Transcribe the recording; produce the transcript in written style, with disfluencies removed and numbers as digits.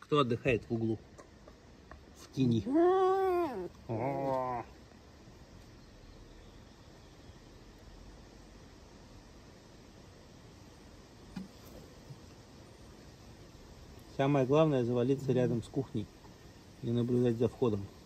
кто отдыхает в углу, в тени. Самое главное — завалиться рядом с кухней и наблюдать за входом.